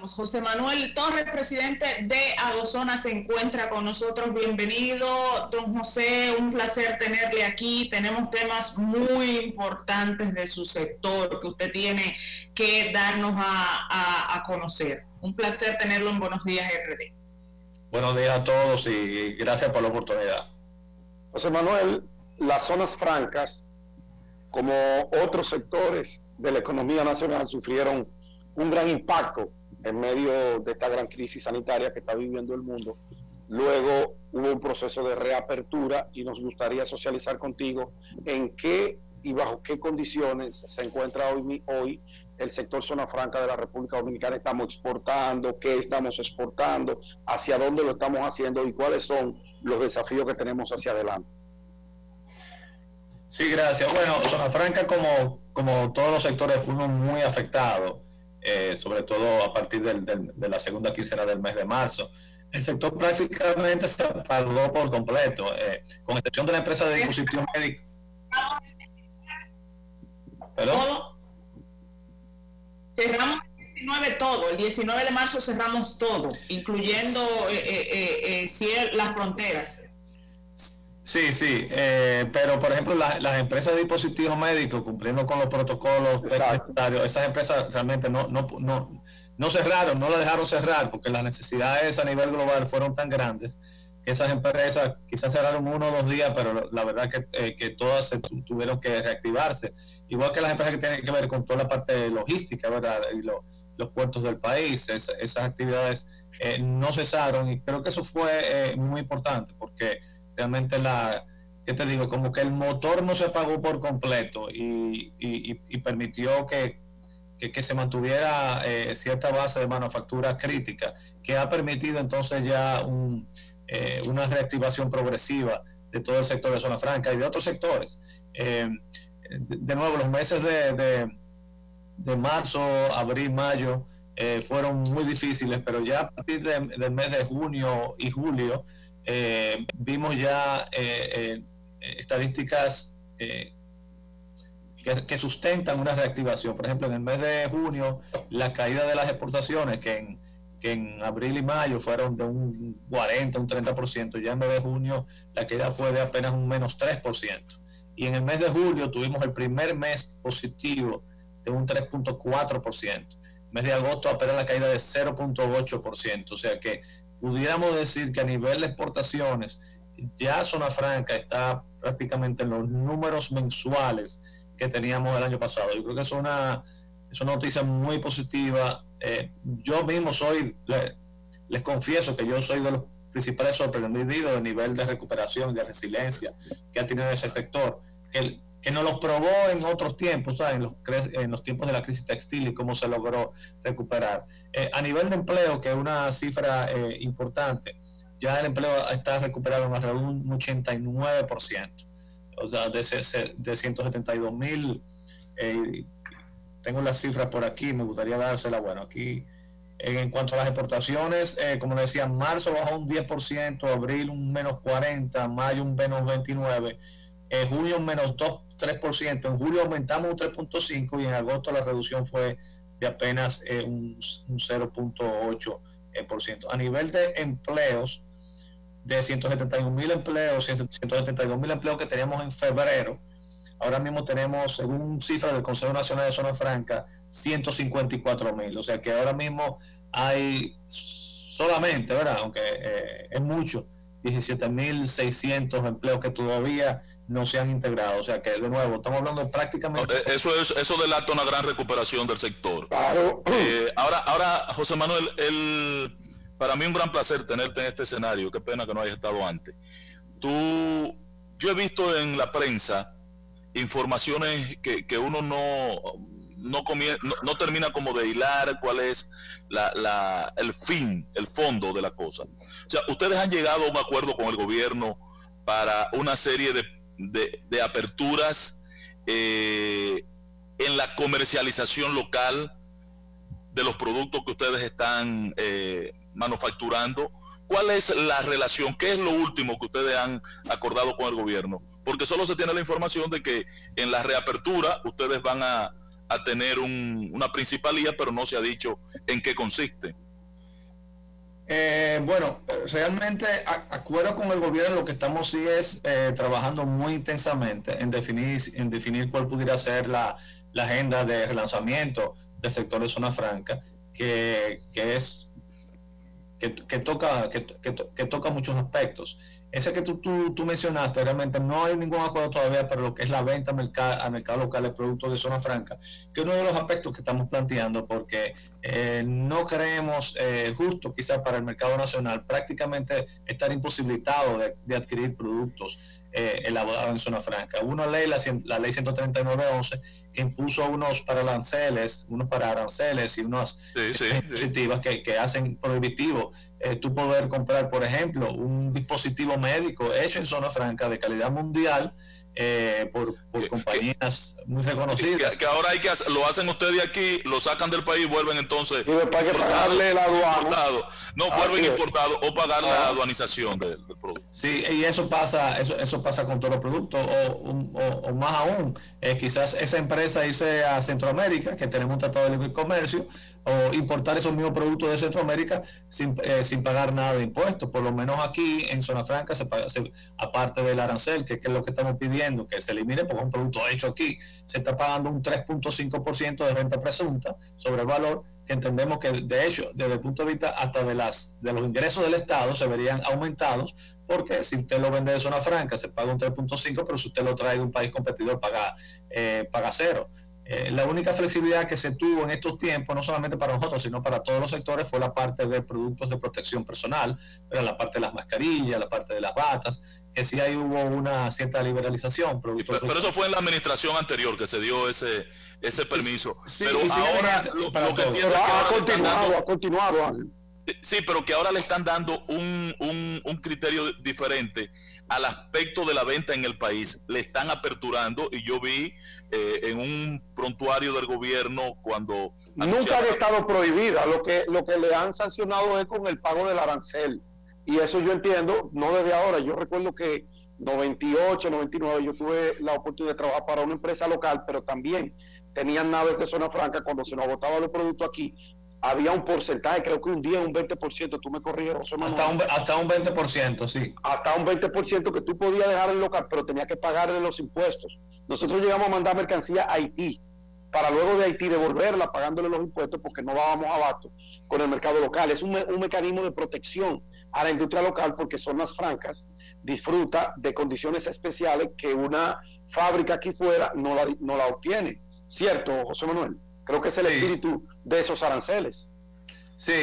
José Manuel Torres, presidente de Adozona, se encuentra con nosotros. Bienvenido, don José, un placer tenerle aquí. Tenemos temas muy importantes de su sector que usted tiene que darnos a conocer. Un placer tenerlo en Buenos Días RD. Buenos días a todos y gracias por la oportunidad. José Manuel, las zonas francas, como otros sectores de la economía nacional, sufrieron un gran impacto en medio de esta gran crisis sanitaria que está viviendo el mundo. Luego hubo un proceso de reapertura y nos gustaría socializar contigo en qué y bajo qué condiciones se encuentra hoy el sector zona franca de la República Dominicana. Estamos exportando, qué estamos exportando, hacia dónde lo estamos haciendo y cuáles son los desafíos que tenemos hacia adelante. Sí, gracias. Bueno, zona franca, como todos los sectores, fuimos muy afectados. Sobre todo a partir de la segunda quincena del mes de marzo. El sector prácticamente se apagó por completo, con excepción de la empresa de dispositivos médicos. ¿Perdón? Todo. Cerramos el 19 de marzo cerramos todo, incluyendo las fronteras. Sí, pero por ejemplo las empresas de dispositivos médicos cumpliendo con los protocolos necesarios, esas empresas realmente no cerraron, no la dejaron cerrar porque las necesidades a nivel global fueron tan grandes que esas empresas quizás cerraron 1 o 2 días, pero la verdad que todas tuvieron que reactivarse, igual que las empresas que tienen que ver con toda la parte logística, ¿verdad? Y los puertos del país, esas actividades no cesaron, y creo que eso fue muy importante porque realmente ¿qué te digo? Como que el motor no se apagó por completo y permitió que se mantuviera cierta base de manufactura crítica, que ha permitido entonces ya una reactivación progresiva de todo el sector de zona franca y de otros sectores. De nuevo, los meses de marzo, abril, mayo fueron muy difíciles, pero ya a partir del mes de junio y julio vimos ya estadísticas que sustentan una reactivación. Por ejemplo, en el mes de junio, la caída de las exportaciones, que en abril y mayo fueron de un 40, un 30%, ya en el mes de junio la caída fue de apenas un menos 3%. Y en el mes de julio tuvimos el primer mes positivo de un 3.4%. Mes de agosto apenas la caída de 0.8%. O sea que pudiéramos decir que a nivel de exportaciones ya zona franca está prácticamente en los números mensuales que teníamos el año pasado. Yo creo que es una noticia muy positiva. Yo mismo les confieso que yo soy de los principales sorprendidos del nivel de recuperación y de resiliencia que ha tenido ese sector, que nos lo probó en otros tiempos, ¿sabes? En los tiempos de la crisis textil y cómo se logró recuperar. A nivel de empleo, que es una cifra importante, ya el empleo está recuperado en alrededor de un 89%. O sea, de 172,000, tengo las cifras por aquí, me gustaría dársela. Bueno, aquí en cuanto a las exportaciones, como le decía, marzo bajó un 10%, abril un menos 40%, mayo un menos 29%, junio un menos 3%, en julio aumentamos un 3.5% y en agosto la reducción fue de apenas un 0.8%. A nivel de empleos, de 171,000 empleos, 172,000 empleos que teníamos en febrero, ahora mismo tenemos, según cifras del Consejo Nacional de Zona Franca, 154,000. O sea que ahora mismo hay solamente, ¿verdad? Aunque es mucho, 17,600 empleos que todavía no se han integrado. O sea que, de nuevo, estamos hablando de prácticamente... Eso delata una gran recuperación del sector. Claro. Ahora, José Manuel, para mí un gran placer tenerte en este escenario. Qué pena que no hayas estado antes. Yo he visto en la prensa informaciones que uno no termina como de hilar cuál es el fin, el fondo de la cosa. O sea, ustedes han llegado a un acuerdo con el gobierno para una serie de aperturas en la comercialización local de los productos que ustedes están manufacturando. ¿Cuál es la relación? ¿Qué es lo último que ustedes han acordado con el gobierno? Porque solo se tiene la información de que en la reapertura ustedes van a a tener una principalía, pero no se ha dicho en qué consiste. Bueno, realmente acuerdo con el gobierno, lo que estamos sí es trabajando muy intensamente en definir cuál pudiera ser la agenda de relanzamiento del sector de zona franca, que toca muchos aspectos. Ese que tú mencionaste, realmente no hay ningún acuerdo todavía para lo que es la venta al mercado local de productos de zona franca, que es uno de los aspectos que estamos planteando, porque no creemos justo quizás para el mercado nacional prácticamente estar imposibilitado de adquirir productos elaborados en zona franca. Una ley, la ley 139.11, que impuso unos para aranceles y unas dispositivas que hacen prohibitivo tú poder comprar, por ejemplo, un dispositivo médico hecho en zona franca de calidad mundial por compañías muy reconocidas. Que ahora lo hacen ustedes aquí, lo sacan del país y vuelven entonces para que pagarle la aduana. Vuelven importado o pagar la aduanización del producto. Sí, y eso pasa con todos los productos, o más aún, quizás esa empresa irse a Centroamérica, que tenemos un tratado de libre comercio, o importar esos mismos productos de Centroamérica sin pagar nada de impuestos. Por lo menos aquí en zona franca aparte del arancel, que es lo que estamos pidiendo que se elimine porque es un producto hecho aquí, se está pagando un 3.5% de renta presunta sobre el valor, que entendemos que de hecho desde el punto de vista hasta de los ingresos del Estado se verían aumentados, porque si usted lo vende de zona franca se paga un 3.5%, pero si usted lo trae de un país competidor paga cero. La única flexibilidad que se tuvo en estos tiempos, no solamente para nosotros, sino para todos los sectores, fue la parte de productos de protección personal, pero la parte de las mascarillas, la parte de las batas, que sí ahí hubo una cierta liberalización. Pero eso fue en la administración anterior que se dio ese permiso. Sí, pero ahora lo que entiendo ha continuado. Sí, pero que ahora le están dando un criterio diferente al aspecto de la venta en el país. Le están aperturando, y yo vi en un prontuario del gobierno cuando... Nunca ha estado prohibida. Lo que le han sancionado es con el pago del arancel. Y eso yo entiendo, no desde ahora. Yo recuerdo que 98, 99, yo tuve la oportunidad de trabajar para una empresa local, pero también tenían naves de zona franca. Cuando se nos agotaban los productos aquí, había un porcentaje, creo que un 10, un 20%, tú me corriges, José Manuel. Hasta un 20%, sí. Hasta un 20% que tú podías dejar en local, pero tenías que pagarle los impuestos. Nosotros llegamos a mandar mercancía a Haití, para luego de Haití devolverla pagándole los impuestos porque no dábamos abasto con el mercado local. Es un mecanismo de protección a la industria local, porque zonas francas disfruta de condiciones especiales que una fábrica aquí fuera no la obtiene. ¿Cierto, José Manuel? Creo que es el espíritu de esos aranceles. Sí,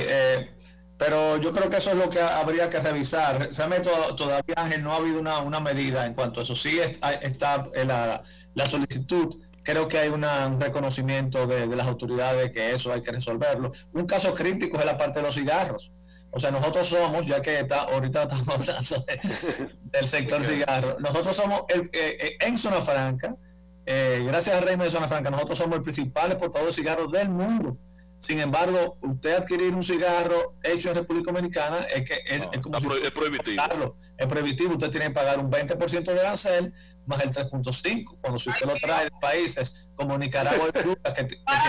pero yo creo que eso es lo que habría que revisar. Realmente todavía, Ángel, no ha habido una medida en cuanto a eso. Sí está la solicitud. Creo que hay un reconocimiento de las autoridades que eso hay que resolverlo. Un caso crítico es la parte de los cigarros. O sea, nosotros somos, ya que ahorita estamos hablando del sector cigarro, nosotros somos en zona franca. Gracias al régimen de zona franca, nosotros somos el principal exportador de cigarros del mundo. Sin embargo, usted adquirir un cigarro hecho en República Dominicana es como es prohibitivo. Es prohibitivo. Usted tiene que pagar un 20% de arancel más el 3.5%. Cuando si usted lo trae de países como Nicaragua y Honduras, para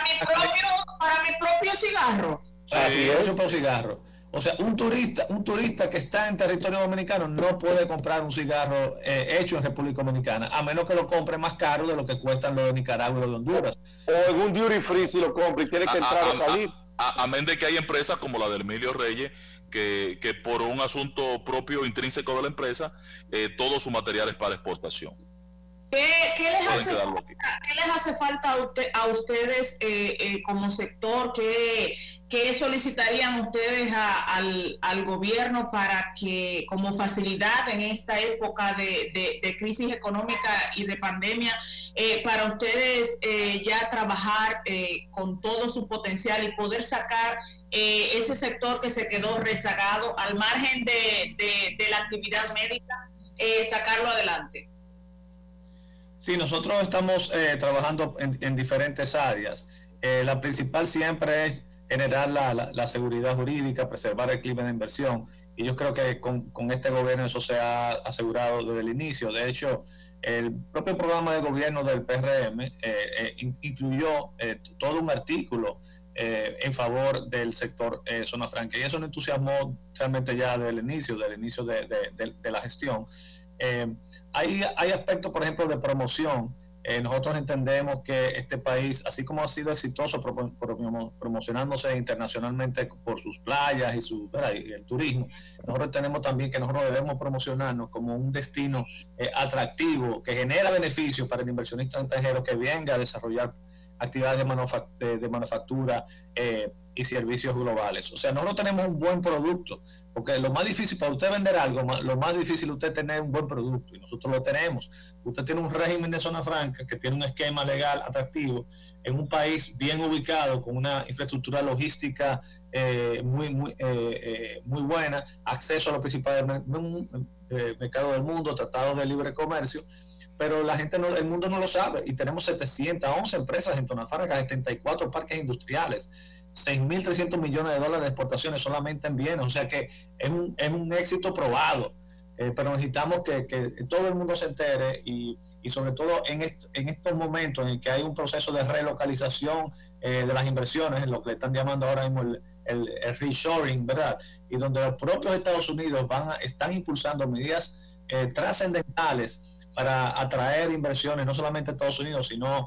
mi propio cigarro. Así es, por cigarro. O sea, un turista que está en territorio dominicano no puede comprar un cigarro hecho en República Dominicana, a menos que lo compre más caro de lo que cuestan los de Nicaragua y los de Honduras. O en un duty free si lo compra y tiene que entrar o salir. Amén de que hay empresas como la del Emilio Reyes que por un asunto propio intrínseco de la empresa, todo su material es para exportación. ¿Qué les hace falta a ustedes como sector? ¿Qué solicitarían ustedes al gobierno para que, como facilidad en esta época de crisis económica y de pandemia, para ustedes ya trabajar con todo su potencial y poder sacar ese sector que se quedó rezagado al margen de la actividad médica, sacarlo adelante? Sí, nosotros estamos trabajando en diferentes áreas. La principal siempre es generar la seguridad jurídica, preservar el clima de inversión. Y yo creo que con este gobierno eso se ha asegurado desde el inicio. De hecho, el propio programa de gobierno del PRM incluyó todo un artículo en favor del sector zona franca. Y eso nos entusiasmó realmente ya desde el inicio de la gestión. Hay aspectos, por ejemplo, de promoción. Nosotros entendemos que este país, así como ha sido exitoso promocionándose internacionalmente por sus playas y el turismo, nosotros tenemos también que nosotros debemos promocionarnos como un destino atractivo que genera beneficios para el inversionista extranjero que venga a desarrollar actividades de manufactura y servicios globales. O sea, nosotros tenemos un buen producto, porque lo más difícil para usted vender algo, lo más difícil es usted tener un buen producto, y nosotros lo tenemos. Usted tiene un régimen de zona franca que tiene un esquema legal atractivo en un país bien ubicado, con una infraestructura logística muy buena, acceso a los principales mercados del mundo, tratados de libre comercio. Pero la gente, el mundo no lo sabe, y tenemos 711 empresas en zona franca, 74 parques industriales, 6.300 millones de dólares de exportaciones solamente en bienes. O sea que es un éxito probado, pero necesitamos que todo el mundo se entere, y sobre todo en estos momentos en que hay un proceso de relocalización de las inversiones, en lo que le están llamando ahora mismo el reshoring, ¿verdad? Y donde los propios Estados Unidos están impulsando medidas trascendentales para atraer inversiones, no solamente a Estados Unidos, sino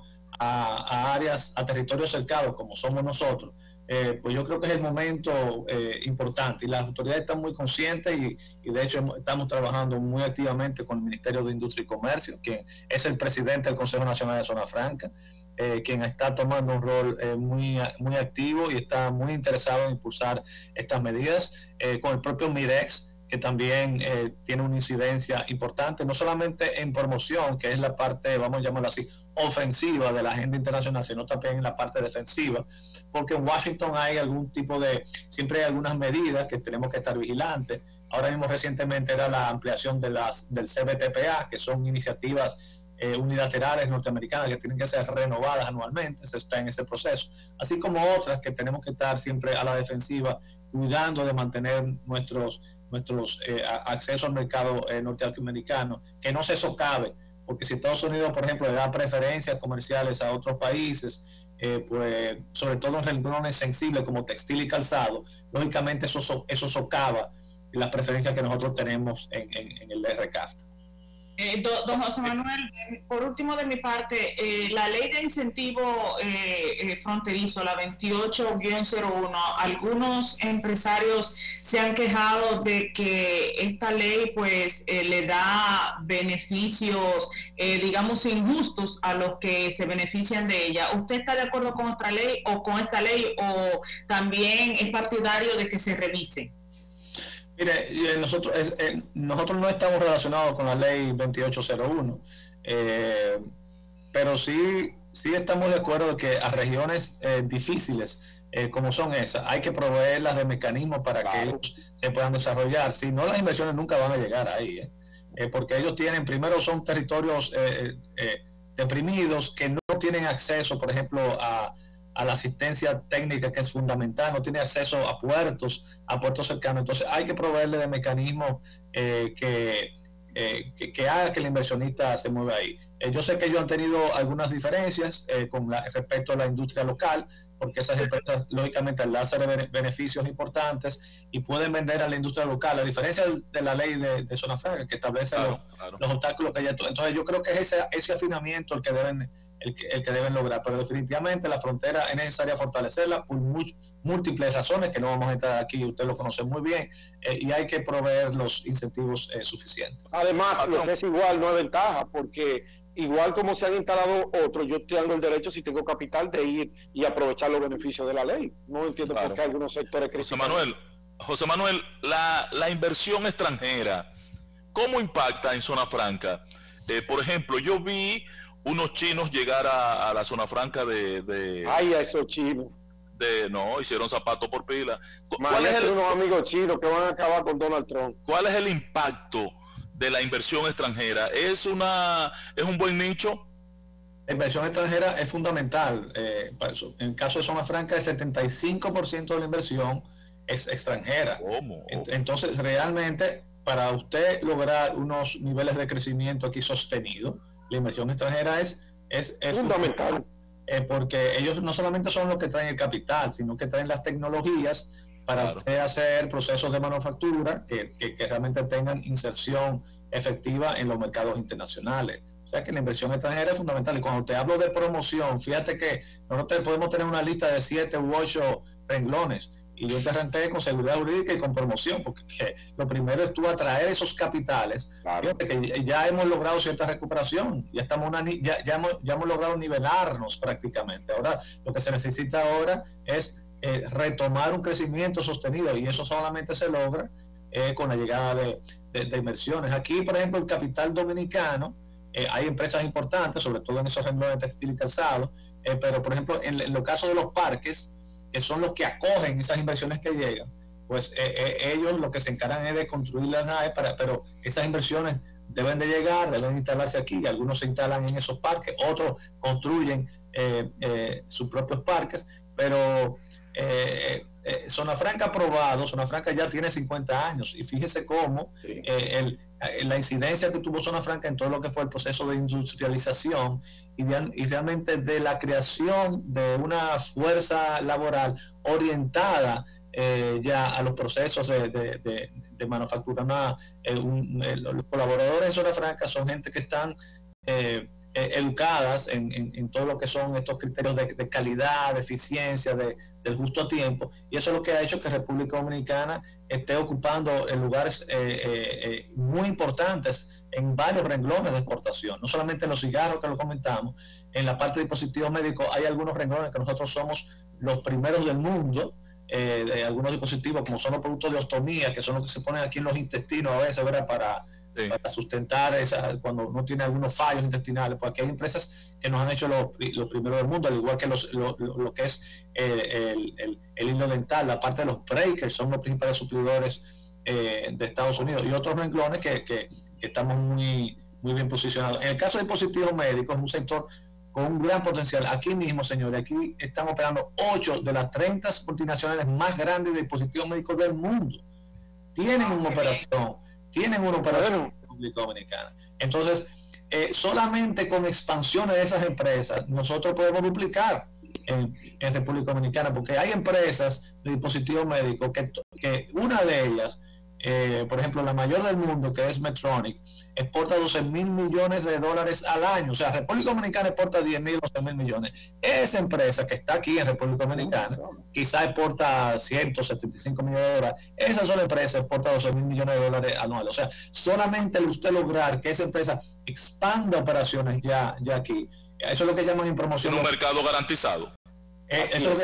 a áreas, a territorios cercanos, como somos nosotros. Pues yo creo que es el momento importante, y las autoridades están muy conscientes, y de hecho estamos trabajando muy activamente con el Ministerio de Industria y Comercio, quien es el presidente del Consejo Nacional de Zona Franca, quien está tomando un rol muy activo y está muy interesado en impulsar estas medidas, con el propio MIDEX, que también tiene una incidencia importante, no solamente en promoción, que es la parte, vamos a llamarlo así, ofensiva de la agenda internacional, sino también en la parte defensiva, porque en Washington siempre hay algunas medidas que tenemos que estar vigilantes. Ahora mismo recientemente era la ampliación del CBTPA, que son iniciativas unilaterales norteamericanas que tienen que ser renovadas anualmente. Se está en ese proceso, así como otras que tenemos que estar siempre a la defensiva, cuidando de mantener nuestros accesos al mercado norteamericano, que no se socave, porque si Estados Unidos, por ejemplo, le da preferencias comerciales a otros países, pues sobre todo en renglones sensibles como textil y calzado, lógicamente eso socava las preferencias que nosotros tenemos en el RCAFTA. Don José Manuel, por último de mi parte, la ley de incentivo fronterizo, la 28-01, algunos empresarios se han quejado de que esta ley pues le da beneficios, digamos, injustos a los que se benefician de ella. ¿Usted está de acuerdo con esta ley o también es partidario de que se revise? Mire, nosotros no estamos relacionados con la ley 2801, pero sí estamos de acuerdo de que a regiones difíciles como son esas, hay que proveerlas de mecanismos para que ellos se puedan desarrollar. Si no, las inversiones nunca van a llegar ahí, porque ellos son territorios deprimidos, que no tienen acceso, por ejemplo, a la asistencia técnica, que es fundamental, no tiene acceso a puertos cercanos. Entonces hay que proveerle de mecanismos que haga que el inversionista se mueva ahí. Yo sé que ellos han tenido algunas diferencias respecto a la industria local, porque esas empresas, lógicamente, al darse beneficios importantes y pueden vender a la industria local, a diferencia de la ley de zona franca, que establece los obstáculos que hay. Entonces yo creo que es ese afinamiento el que deben lograr, pero definitivamente la frontera es necesaria fortalecerla por múltiples razones que no vamos a entrar aquí, usted lo conoce muy bien, y hay que proveer los incentivos suficientes. Además, lo que es igual no es ventaja, porque igual como se han instalado otros, yo tengo el derecho, si tengo capital, de ir y aprovechar los beneficios de la ley. No entiendo por qué algunos sectores critican. José Manuel, la inversión extranjera, ¿cómo impacta en zona franca? Por ejemplo, yo vi unos chinos llegar a la zona franca Ay, a esos chinos. No, hicieron zapatos por pila. ¿Cuál es unos amigos chinos que van a acabar con Donald Trump? ¿Cuál es el impacto de la inversión extranjera? ¿Es un buen nicho? La inversión extranjera es fundamental. Para eso. En el caso de zona franca, el 75% de la inversión es extranjera. ¿Cómo? Entonces, realmente, para usted lograr unos niveles de crecimiento aquí sostenidos, la inversión extranjera es fundamental. Porque ellos no solamente son los que traen el capital, sino que traen las tecnologías para usted hacer procesos de manufactura que realmente tengan inserción efectiva en los mercados internacionales. O sea que la inversión extranjera es fundamental. Y cuando te hablo de promoción, fíjate que nosotros podemos tener una lista de 7 u 8 renglones. Y yo te arranqué con seguridad jurídica y con promoción, porque lo primero es tú atraer esos capitales. Claro. Fíjate que ya hemos logrado cierta recuperación, ya hemos logrado nivelarnos prácticamente. Ahora lo que se necesita ahora es retomar un crecimiento sostenido, y eso solamente se logra con la llegada de inversiones. Aquí, por ejemplo, el capital dominicano, hay empresas importantes, sobre todo en esos renglones de textil y calzado, pero por ejemplo en los casos de los parques, que son los que acogen esas inversiones que llegan, pues ellos lo que se encargan es de construir las naves, pero esas inversiones deben de llegar, deben instalarse aquí. Algunos se instalan en esos parques, otros construyen sus propios parques, pero Zona Franca aprobado, Zona Franca ya tiene 50 años, y fíjese cómo sí. La incidencia que tuvo Zona Franca en todo lo que fue el proceso de industrialización y realmente de la creación de una fuerza laboral orientada ya a los procesos de manufactura. Los colaboradores de Zona Franca son gente que están educadas en todo lo que son estos criterios de calidad, de eficiencia, del justo a tiempo, y eso es lo que ha hecho que República Dominicana esté ocupando lugares muy importantes en varios renglones de exportación, no solamente en los cigarros que lo comentamos. En la parte de dispositivos médicos hay algunos renglones que nosotros somos los primeros del mundo, de algunos dispositivos como son los productos de ostomía, que son los que se ponen aquí en los intestinos a veces, ¿verdad? Para sustentar cuando uno tiene algunos fallos intestinales. Pues aquí hay empresas que nos han hecho lo primero del mundo, al igual que lo que es el hilo dental. La parte de los breakers son los principales suplidores de Estados Unidos, y otros renglones que estamos muy bien posicionados. En el caso de dispositivos médicos, es un sector con un gran potencial. Aquí mismo, señores, aquí están operando 8 de las 30 multinacionales más grandes de dispositivos médicos del mundo. Tienen una operación en República Dominicana. Entonces, solamente con expansiones de esas empresas, nosotros podemos duplicar en República Dominicana, porque hay empresas de dispositivos médicos que una de ellas, por ejemplo, la mayor del mundo, que es Medtronic, exporta $12,000 millones al año. O sea, República Dominicana exporta 10,000, 12,000 millones. Esa empresa que está aquí en República Dominicana quizá exporta 175 millones de dólares. Esa sola empresa exporta $12,000 millones anuales. O sea, solamente usted lograr que esa empresa expanda operaciones ya aquí. Eso es lo que llaman en promoción. En un mercado garantizado. Eso es lo que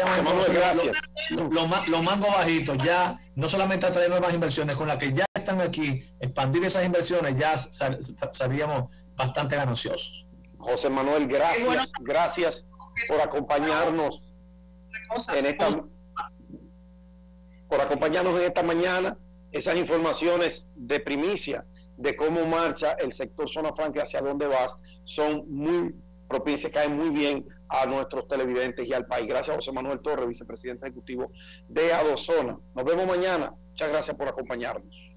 llaman los mangos bajitos. Ya no solamente atraer nuevas inversiones, con las que ya están aquí, expandir esas inversiones, ya salíamos bastante gananciosos. José Manuel, gracias por acompañarnos en esta mañana. Esas informaciones de primicia de cómo marcha el sector Zona Franca, hacia dónde vas, son muy propicias, caen muy bien a nuestros televidentes y al país. Gracias, José Manuel Torres, vicepresidente ejecutivo de Adozona. Nos vemos mañana. Muchas gracias por acompañarnos.